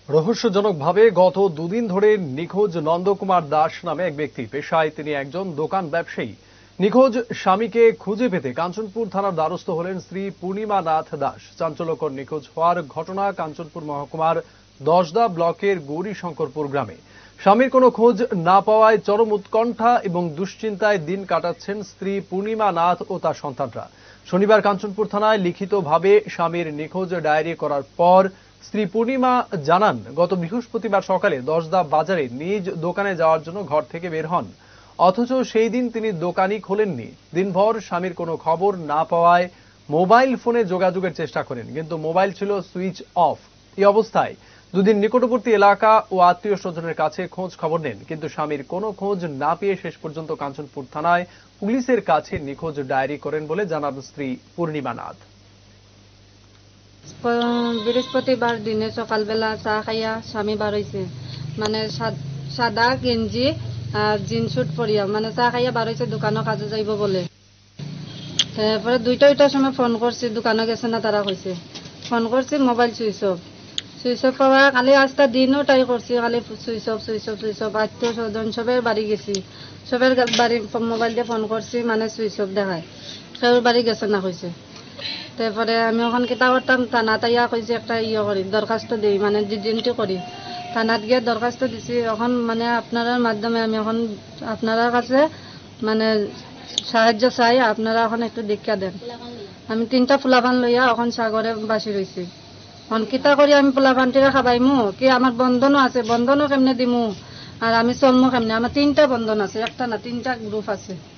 রহস্যজনকভাবে গত দুদিন ধরে নিখোঁজ নন্দকুমার দাস নামে এক ব্যক্তি। পেশায় তিনি একজন দোকান ব্যবসায়ী। নিখোঁজ স্বামীকে খুঁজে পেতে কাঞ্চনপুর থানার দ্বারস্থ হলেন স্ত্রী পূর্ণিমা নাথ দাস। চাঞ্চল্যকর নিখোঁজ হওয়ার ঘটনা কাঞ্চনপুর মহকুমার দশদা ব্লকের গৌরীশঙ্করপুর গ্রামে। স্বামীর কোনো খোঁজ না পাওয়ায় চরম উৎকণ্ঠা এবং দুশ্চিন্তায় দিন কাটাচ্ছেন স্ত্রী পূর্ণিমা নাথ ও তার সন্তানরা। শনিবার কাঞ্চনপুর থানায় লিখিতভাবে স্বামীর নিখোঁজ ডায়েরি করার পর স্ত্রী পূর্ণিমা জানান, গত বৃহস্পতিবার সকালে দশদা বাজারে নিজ দোকানে যাওয়ার জন্য ঘর থেকে বের হন। অথচ সেই দিন তিনি দোকানই খোলেননি। দিনভর স্বামীর কোনো খবর না পাওয়ায় মোবাইল ফোনে যোগাযোগের চেষ্টা করেন, কিন্তু মোবাইল ছিল সুইচ অফ। এই অবস্থায় দুদিন নিকটবর্তী এলাকা ও আত্মীয় স্বজনের কাছে খোঁজ খবর নেন, কিন্তু স্বামীর কোনো খোঁজ না পেয়ে শেষ পর্যন্ত কাঞ্চনপুর থানায় পুলিশের কাছে নিখোঁজ ডায়েরি করেন বলে জানান স্ত্রী পূর্ণিমা নাথ। বৃহস্পতিবার দিনে সকালবেলা চা খাইয়া স্বামী বার হয়েছে, মানে সাদা গেঞ্জি আর জিন্স স্যুট পরিয়া, মানে চা খাইয়া বার হয়েছে দোকানের কাজে যাইব বলে। তারপরে দুইটার সময় ফোন করছি, দোকানে গেছে না তারা কইছে। ফোন করছি, মোবাইল সুইচ অফ পাওয়া কালি আজটা দিনও ট্রাই করছি, খালি সুইচ অফ। আত্মীয় স্বজন সবের বাড়ি গেছি, সবের বাড়ি মোবাইল দিয়ে ফোন করছি, মানে সুইচ অফ দেখায়, সবের বাড়ি গেছে না কইছে। তারপরে আমি ওখান কিতা করতাম, থানাত আইয়া কইছে একটা করি দরখাস্ত দিই, মানে ডিডেন্টি করি। থানাত গিয়ে দরখাস্ত দিছি। এখন মানে আপনার মাধ্যমে আমি এখন আপনার কাছে মানে সাহায্য চাই, আপনারা এখন একটু দীক্ষা দেন। আমি 3টা ফুলাবান লইয়া এখন সাগরে বাসি রয়েছি। এখন কিতা করি আমি ফুলাবানটিরা খাবাইমু কি, আমার বন্ধনও আছে, বন্ধনও কেমনে দিমু, আর আমি চলমু কেমনে? আমার 3টা বন্ধন আছে, একটা না 3টা গ্রুপ আছে।